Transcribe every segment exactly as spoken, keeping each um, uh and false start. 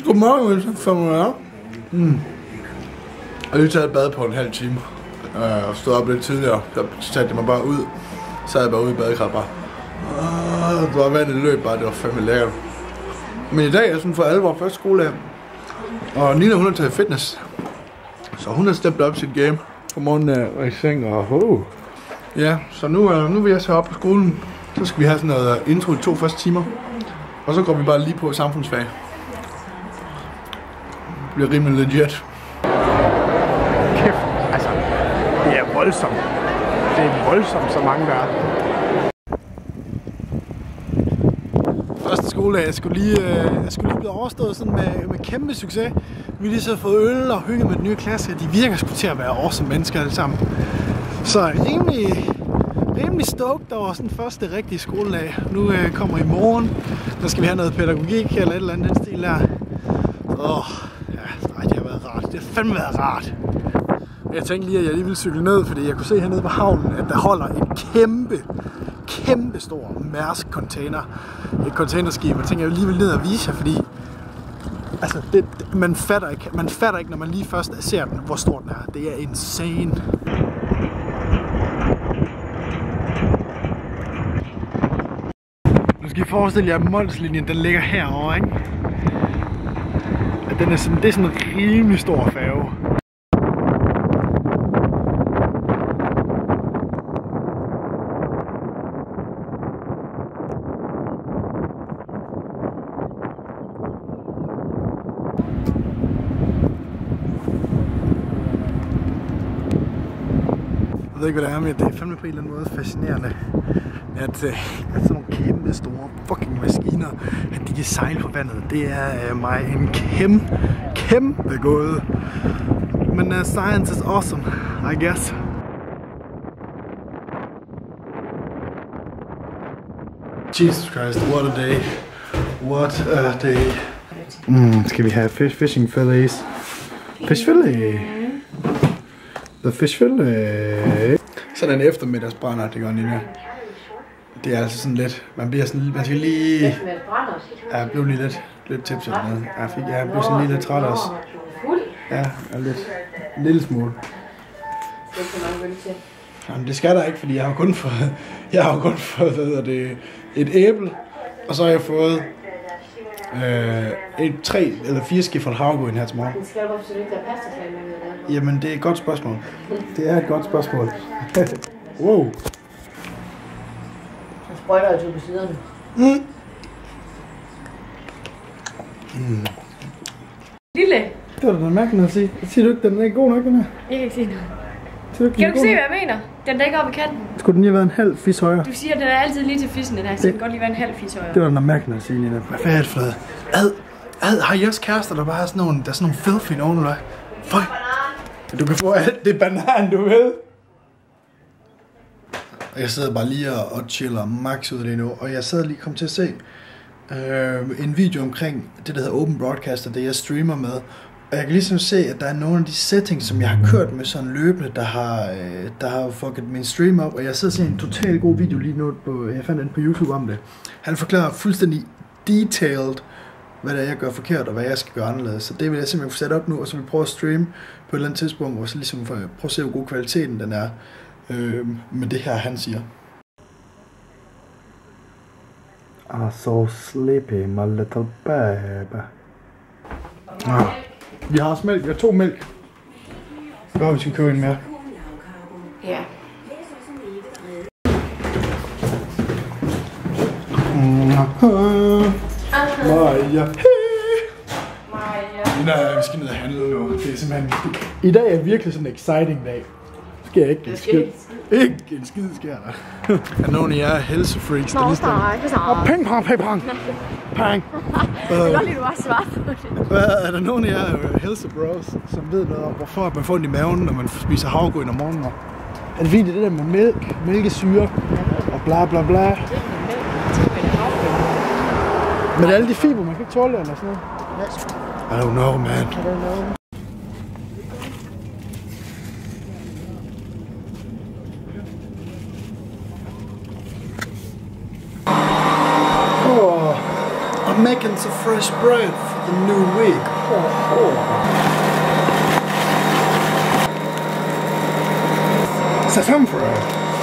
Godmorgen, Wilson. fem minutter. Mm. Jeg har lige taget et bad på en halv time. Jeg uh, stod op lidt tidligere. Så satte jeg mig bare ud. Så sad jeg bare ude i badekarret bare. Uh, det var vandet løb bare. Det var fandme lækkert. Men i dag er sådan for alvor første skoledag. Og Nina, hun har taget fitness. Så hun har steppet op sit game. På morgenen var i seng og oh. Ja, så nu, uh, nu vil jeg så op på skolen. Så skal vi have sådan noget intro i to første timer. Og så går vi bare lige på samfundsfag. Det bliver rimelig legit. Kæft, altså, det er voldsomt. Det er voldsomt, så mange der er. Første skoledag, jeg skulle lige, jeg skulle lige blive overstået sådan med, med kæmpe succes. Vi lige så fået øl og hygget med den nye klasse. De virker sgu til at være awesome mennesker alle sammen. Så rimelig, rimelig stoked over sådan første rigtige skoledag. Nu øh, kommer i morgen. Der skal vi have noget pædagogik eller et eller andet den stil der. Åh, oh, ja, nej, det har været rart. Det har fandme været rart. Jeg tænkte lige, at jeg lige ville cykle ned, fordi jeg kunne se hernede på havnen, at der holder en kæmpe, kæmpe stor Mærsk container. Et containerskib. Jeg tænker, jeg lige vil ned og vise jer, fordi altså, det, man, fatter ikke, man fatter ikke, når man lige først ser den, hvor stor den er. Det er insane. Nu skal I forestille jer, at Molslinjen, den ligger herovre, ikke? At den er sådan, det er sådan en rimelig stor færge. Jeg ved ikke, hvad det er, men det er fandme på en eller anden måde fascinerende, at, at sådan nogle kæmpe store fucking maskiner, at de kan sejle på vandet. Det er uh, mig en kæmpe, kæmpe gåde. Men uh, science is awesome, I guess. Jesus Christ, what a day. What a day. Mm, skal vi have fish, fishing fillets? Fish fillet. The fish fillet. Sådan en eftermiddagsbrænder, det gør Nina. Det er altså sådan lidt, man bliver sådan, man skal lige, ja, jeg blev lige lidt, lidt tipset med. Jeg fik, jeg blev sådan lige lidt træt også. Ja, og lidt, en lille smule. Jamen, det skal der ikke, fordi jeg har kun fået, jeg har kun fået, hvad hedder det, et æble, og så har jeg fået øh, et, tre eller fire skifter havregryn her til morgen. Det skal du absolut ikke have pasta med det. Jamen, det er et godt spørgsmål. Det er et godt spørgsmål. Wow. Så sprøjter jeg til på siderne. Mm. Mm. Lille. Det var da mærkeligt at sige. Siger du ikke, den er ikke god nok, den her? Jeg kan ikke sige noget. Du ikke, kan du ikke se, hvad jeg mener? Den er ikke oppe i kanten. Skulle den lige have været en halv fis højere? Du siger, at den er altid lige til fissen, den her. Så den kan godt lige være en halv fis højere. Det var da mærkeligt at sige, Nina. Hvad er det for noget? Ad, ad, har I også kærester, der bare har sådan nogle, der er sådan nogle filthy nogen, eller hvad? Du kan få alt det banan, du vil. Og jeg sidder bare lige og, og chiller max ud lige nu, og jeg sad lige kom til at se øh, en video omkring det, der hedder Open Broadcaster, det jeg streamer med. Og jeg kan ligesom se, at der er nogle af de settings, som jeg har kørt med sådan løbende, der har, øh, der har fucket min stream op. Og jeg sidder og ser en totalt god video lige nu, på, jeg fandt den på YouTube om det. Han forklarer fuldstændig detailed, hvad det er, jeg gør forkert, og hvad jeg skal gøre anderledes. Så det vil jeg simpelthen få sat op nu, og så vil jeg prøve at streame på et eller andet tidspunkt, hvor så ligesom for at prøve at se, hvor god kvaliteten den er øh, med det her, han siger. I'm so sleepy, my little baby. Ah. Vi har også mælk, vi har to mælk. Så vi skal købe en mere. Ja. Maja. Nej, vi skal ned og handle nu. Det er simpelthen... I dag er virkelig sådan en exciting dag. Sker ikke en skid. Ikke en skid sker der. Er nogen af jer helsefreaks, der lige står... Ping pong, ping pong. Pang. Det er godt lige, du har svaret på det. Er der nogen af jer helsebros, som ved noget om, hvorfor man får ondt i maven, når man spiser havregryn om morgenen? Er det fordi det der med mælk, mælkesyre og bla bla bla? Men alle de fiber, man kan ikke tåle eller sådan noget? I don't know, man. I don't know. Making some fresh bread for the new week. Oh, oh. Saffronfrø.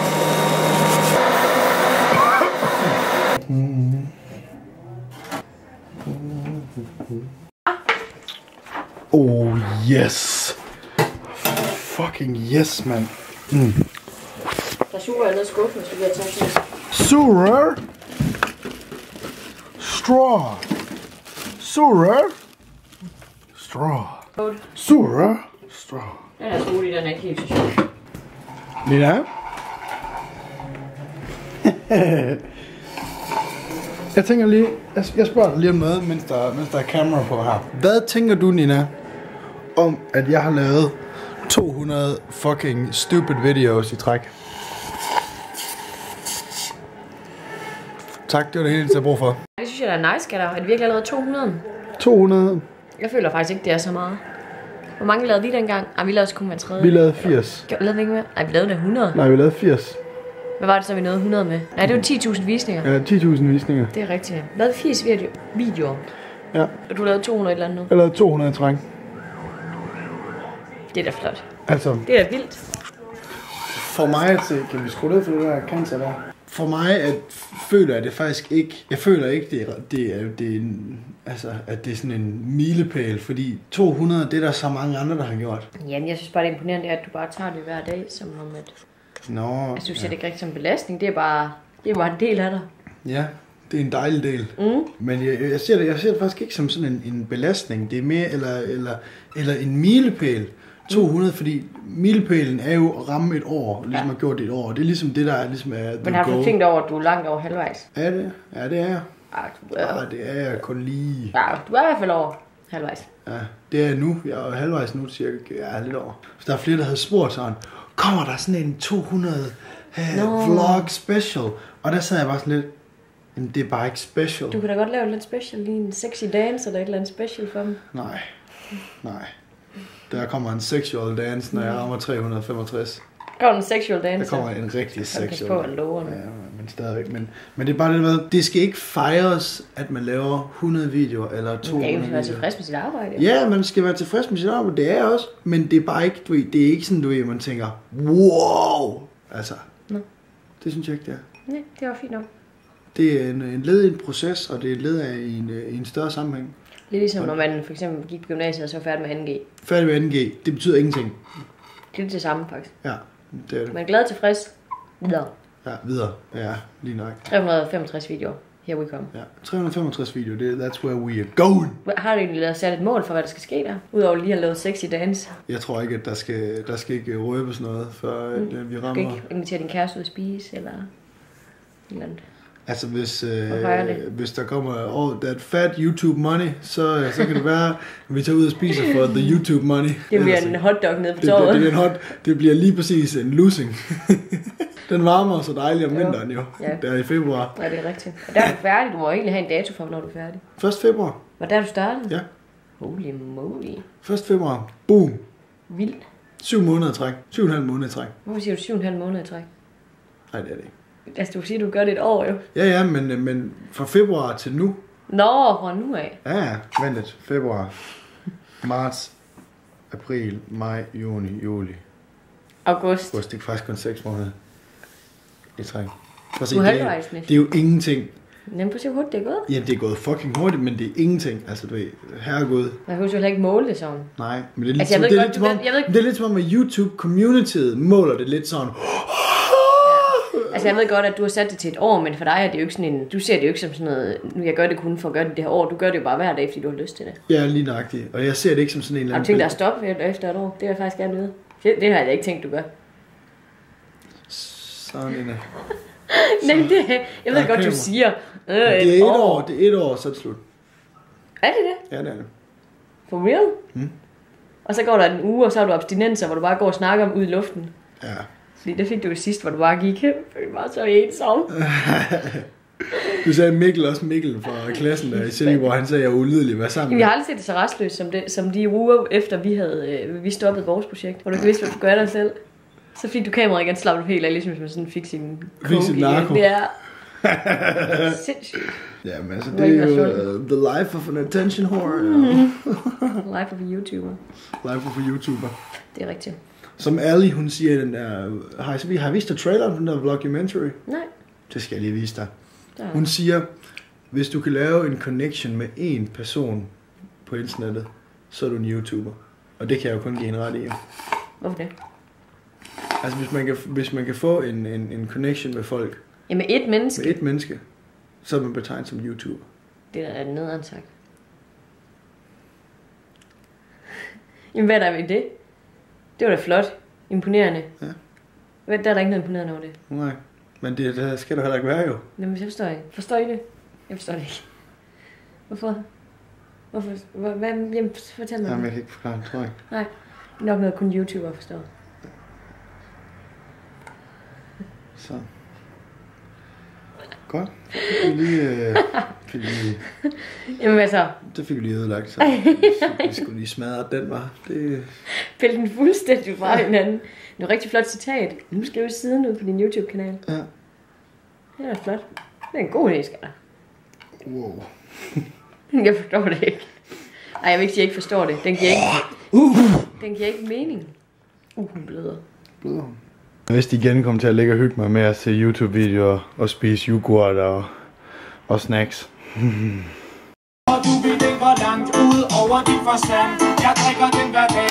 Oh yes. Fucking yes, man. Mm. Der suger ned i skuffen, hvis du bliver taget. Surer. Straw. Surer. Straw. Surer. Straw. Den er så rolig, den er ikke helt så sjov. Nina? Jeg tænker lige, jeg, jeg spørger dig lige om noget, mens der, mens der er kamera på her. Hvad tænker du, Nina, om at jeg har lavet to hundrede fucking stupid videos i træk? Tak, det var det hele, jeg har brug for. Det synes jeg, der er nice, skatter. Er det virkelig allerede to hundrede? to hundrede. Jeg føler faktisk ikke, det er så meget. Hvor mange lavede vi dengang? Ah, vi lavede kun hver tredje. Vi lavede firs. Lavede vi ikke mere? Nej, vi lavede det hundrede. Nej, vi lavede firs. Hvad var det så, vi nåede hundrede med? Nej, det var ti tusind visninger. Ja, ti tusind visninger. Det er rigtigt. Vi lavede firs videoer. Ja. Og du lavede to hundrede et eller andet nu. Jeg lavede to hundrede i træk. Det er da flot. Altså. Det er da vildt. For mig at se, kan vi skrue ned for det der cancer der? For mig at føler jeg det faktisk ikke. Jeg føler ikke det er det er, det er en, altså at det er sådan en milepæl, fordi to hundrede, det er der så mange andre der har gjort. Jamen, jeg synes bare det er imponerende, at du bare tager det hver dag som om at. Nå. Jeg synes ja. Det ikke rigtig som belastning. Det er bare det er bare en del af dig. Ja, det er en dejlig del. Mm. Men jeg, jeg ser det jeg ser det faktisk ikke som sådan en, en belastning. Det er mere eller eller eller en milepæl. to hundrede, fordi milepælen er jo at ramme et år, ligesom ja. Har gjort det et år. Det er ligesom det, der er ligesom er Men har du tænkt over, at du er langt over halvvejs? Er det? Ja, det er jeg. Ja, du er... Ja, det er jeg kun lige. Ja, du er i hvert fald over halvvejs. Ja, det er jeg nu. Jeg er halvvejs nu, cirka. Jeg er lidt over. Så der er flere, der havde spurgt sådan, kommer der sådan en to hundrede uh, no. vlog special? Og der sad jeg bare sådan lidt, jamen det er bare ikke special. Du kan da godt lave lidt special, lige en sexy dance, eller et eller andet special for dem. Nej, nej. Der kommer en sexual dance, når jeg rammer tre hundrede og femogtres. Der kommer en sexual dance. Der kommer en rigtig sexual dance. På, ja, men stadigvæk. Men, men det er bare det med, det skal ikke fejres, at man laver hundrede videoer eller to hundrede videoer. Man skal være tilfreds med sit arbejde. Ja, man skal være tilfreds med sit arbejde, det er jeg også. Men det er bare ikke, du ved, det er ikke sådan, du ved, man tænker, wow! Altså, Nå. Det synes jeg ikke, det er. Nej, det var fint nok. Det er en, en led i en proces, og det er et led af i en, i en større sammenhæng. Lidt ligesom når man for eksempel gik på gymnasiet og så var færdig med anden G. Færdig med anden G, det betyder ingenting. Det er det samme faktisk. Ja, det er det. Man er glad og tilfreds. Videre. Ja, videre. Ja, lige nok. tre hundrede og femogtres videoer. Here we come. Ja, tre hundrede og femogtres videoer, det, that's where we are going. Har du egentlig sat et mål for, hvad der skal ske der? Udover lige at lave sexy dance. Jeg tror ikke, at der skal, der skal ikke røbes noget, før mm. at vi rammer. Du skal ikke invitere din kæreste ud at spise, eller eller andet. Altså hvis, øh, hvis der kommer oh, that fat YouTube money, så, så kan det være, at vi tager ud og spiser for the YouTube money. Det bliver en hotdog nede på det, torvet. Det, det, hot, det bliver lige præcis en losing. Den varmer så dejligt om vinteren jo, ja. Der i februar. Ja, det er rigtigt. Og der er du færdig. Du må egentlig have en dato for, når du er færdig. første februar. Var der, du startede? Ja. Holy moly. første februar. Boom. Vildt. Syv måneder i træk. Syv og en halv måned i træk. Hvorfor siger du syv og en halv måned i træk? Nej, det er det ikke. Altså, du siger, du gør det et år jo. Ja, ja, men, men fra februar til nu. Nå, fra nu af. Ja, ja. Vent lidt. Februar, marts, april, maj, juni, juli. August. August, det er faktisk kun seks måneder i træk. Du er halvvejs, det er jo ingenting. Jamen, prøv at se, hvor hurtigt det er gået. Ja, det er gået fucking hurtigt, men det er ingenting. Altså, du ved, herregud. Man kan jo heller ikke måle det sådan. Nej, men det er lidt, altså, som, det er lidt, som om, jeg ved ikke... det er lidt som om, at YouTube-communityet måler det lidt sådan. Altså jeg ved godt, at du har sat det til et år, men for dig er det jo ikke sådan en... Du ser det jo ikke som sådan noget... Nu jeg gør det kun for at gøre det det her år. Du gør det jo bare hver dag, fordi du har lyst til det. Ja, lige nøjagtigt. Og jeg ser det ikke som sådan en eller anden... Har du tænkt dig at stoppe efter et år? Det vil jeg faktisk gerne vide. Det, det har jeg ikke tænkt, du gør. Sådan en... Nej, det... Jeg ved godt, du siger... Øh, det er et, et år. år. Det er et år, så er det slut. Er det det? Ja, det er det. For real? Hmm? Og så går der en uge, og så har du abstinenser, hvor du bare går og snakker om ud i luften. Ja. Fordi det fik du jo sidst, hvor du bare gik hen. Det var så ensom. Du sagde Mikkel, også Mikkel fra klassen der i Silkeborg, han sagde, at jeg er ulidelig at være sammen med. Jeg har aldrig set det så restløst som, det, som de uger efter vi havde øh, vi stoppede vores projekt, hvor du ikke vidste, hvad du gøre dig selv. Så fik du kameraet igen, slappede du helt af, ligesom hvis man sådan fik sin fik sin narko. Det er... Sindssygt. Jamen altså, Du det har ikke er jo været uh, the life of an attention whore. Life of a YouTuber. Life of a YouTuber. Det er rigtigt. Som Ali, hun siger i den der... Har I, har I vist dig traileren på den der vlogdocumentary? Nej. Det skal jeg lige vise dig. Der. Hun siger, hvis du kan lave en connection med én person på internettet, så er du en YouTuber. Og det kan jeg jo kun give en ret i. Hvorfor det? Altså, hvis man kan, hvis man kan få en, en, en connection med folk, Jamen et menneske. med et menneske, så er man betegnet som YouTuber. Det er da nederen sagt. Jamen hvad er der ved det? Det var da flot. Imponerende. Ja. Hvad, der er der ikke noget imponerende over det. Nej, men det, det skal der heller ikke være jo. Jamen jeg forstår ikke. Forstår I det? Jeg forstår det ikke. Hvorfor? Hvorfor? Hvad? hvad jamen, fortæl mig. Jamen, jeg det. kan ikke forklare det, tror jeg. Nej. Nok noget kun YouTuber forstår. Så. Godt. Fik vi lige, øh, fik vi lige, Jamen hvad så? det fik vi lige ødelagt, så vi skulle lige smadre den, var. Det... Pille den fuldstændig fra hinanden. Det er et rigtig flot citat. Nu skal vi siden ud på din YouTube-kanal. Ja. Det er da flot. Det er en god idé, skal der. Wow. Jeg forstår det ikke. Nej, jeg vil ikke sige, at jeg ikke forstår det. Den giver ikke, Uh. den giver ikke mening. Uh, hun bløder. Bløder hun. Hvis de igen kommer til at ligge og hygge mig med at se YouTube-videoer og spise yoghurt og, og snacks. Og du ved ikke, hvor langt ud over din forstand. Jeg drikker den hver dag.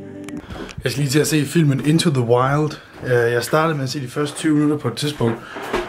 Jeg skal lige til at se filmen Into the Wild. Jeg startede med at se de første tyve minutter på et tidspunkt.